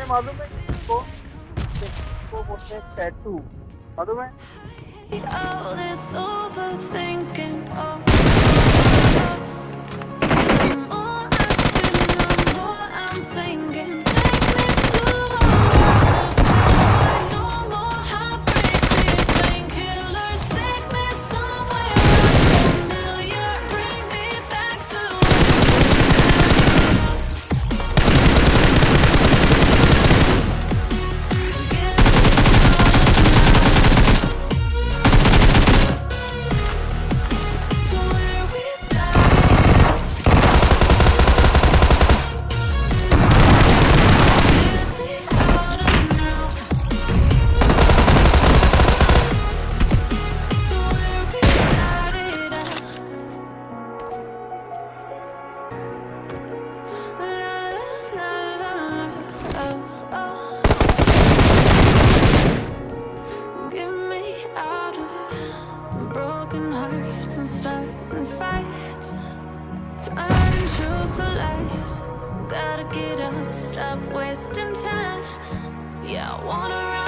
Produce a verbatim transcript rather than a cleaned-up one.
मालूम है किसको किसको बोलते हैं टैटू मालूम है All this overthinking, oh, the more I spin, the more I'm sinking. Take me to the other side. No more heartbreaks, these painkillers. Take me somewhere unfamiliar. Bring me back to where we started. Get me out of now. To where we started at. La la la la la. Oh, oh. Get me out of broken hearts and starting fights. Turn truth to lies. Gotta get up, stop wasting time. Yeah, I wanna run.